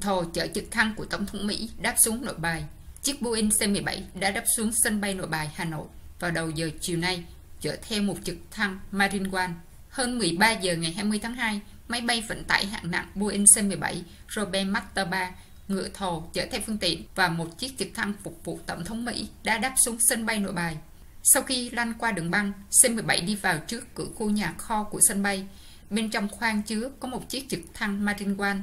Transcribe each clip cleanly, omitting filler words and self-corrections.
thồ chở trực thăng của Tổng thống Mỹ đáp xuống Nội Bài. Chiếc Boeing C-17 đã đáp xuống sân bay Nội Bài, Hà Nội vào đầu giờ chiều nay, chở theo một trực thăng Marine One. Hơn 13 giờ ngày 20 tháng 2, máy bay vận tải hạng nặng Boeing C-17 Robert Master 3, ngựa thồ chở theo phương tiện và một chiếc trực thăng phục vụ Tổng thống Mỹ đã đáp xuống sân bay Nội Bài. Sau khi lăn qua đường băng, C-17 đi vào trước cửa khu nhà kho của sân bay. Bên trong khoang chứa có một chiếc trực thăng Marine One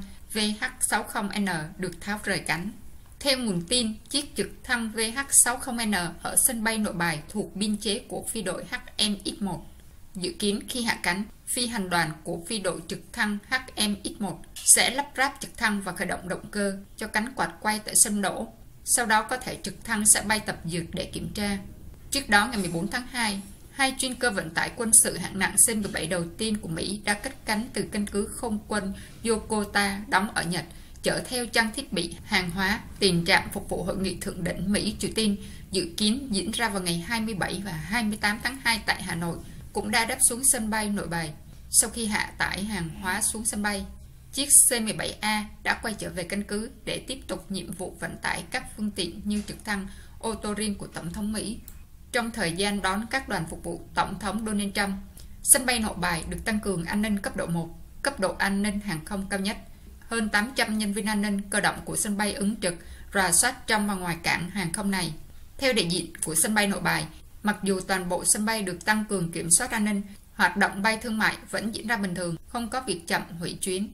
VH-60N được tháo rời cánh. Theo nguồn tin, chiếc trực thăng VH-60N ở sân bay Nội Bài thuộc biên chế của phi đội HMX-1. Dự kiến khi hạ cánh, phi hành đoàn của phi đội trực thăng HMX-1 sẽ lắp ráp trực thăng và khởi động động cơ cho cánh quạt quay tại sân đỗ. Sau đó có thể trực thăng sẽ bay tập dượt để kiểm tra. Trước đó ngày 14 tháng 2, hai chuyên cơ vận tải quân sự hạng nặng C-17 đầu tiên của Mỹ đã cất cánh từ căn cứ không quân Yokota đóng ở Nhật, chở theo trang thiết bị, hàng hóa, tiền trạm phục vụ hội nghị thượng đỉnh Mỹ-Triều Tiên dự kiến diễn ra vào ngày 27 và 28 tháng 2 tại Hà Nội, cũng đã đáp xuống sân bay Nội Bài. Sau khi hạ tải hàng hóa xuống sân bay, chiếc C-17A đã quay trở về căn cứ để tiếp tục nhiệm vụ vận tải các phương tiện như trực thăng, ô tô riêng của Tổng thống Mỹ. Trong thời gian đón các đoàn phục vụ Tổng thống Donald Trump, sân bay Nội Bài được tăng cường an ninh cấp độ 1, cấp độ an ninh hàng không cao nhất. Hơn 800 nhân viên an ninh cơ động của sân bay ứng trực, rà soát trong và ngoài cảng hàng không này. Theo đại diện của sân bay Nội Bài, mặc dù toàn bộ sân bay được tăng cường kiểm soát an ninh, hoạt động bay thương mại vẫn diễn ra bình thường, không có việc chậm hủy chuyến.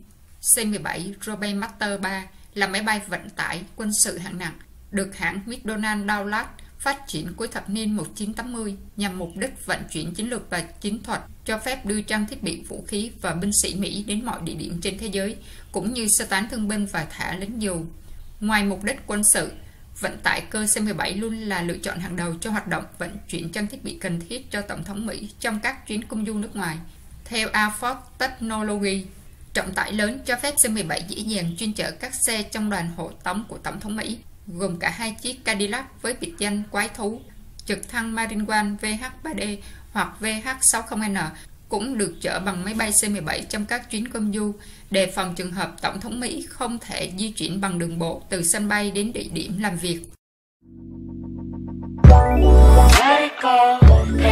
C-17 Robert Master 3 là máy bay vận tải quân sự hạng nặng, được hãng McDonnell Douglas phát triển cuối thập niên 1980 nhằm mục đích vận chuyển chiến lược và chiến thuật, cho phép đưa trang thiết bị vũ khí và binh sĩ Mỹ đến mọi địa điểm trên thế giới, cũng như sơ tán thương binh và thả lính dù. Ngoài mục đích quân sự, vận tải cơ C-17 luôn là lựa chọn hàng đầu cho hoạt động vận chuyển trang thiết bị cần thiết cho Tổng thống Mỹ trong các chuyến công du nước ngoài. Theo Air Force Technology, trọng tải lớn cho phép C-17 dễ dàng chuyên chở các xe trong đoàn hộ tống của Tổng thống Mỹ, gồm cả hai chiếc Cadillac với biệt danh quái thú. Trực thăng Marine One VH-3D hoặc VH-60N cũng được chở bằng máy bay C-17 trong các chuyến công du, đề phòng trường hợp Tổng thống Mỹ không thể di chuyển bằng đường bộ từ sân bay đến địa điểm làm việc.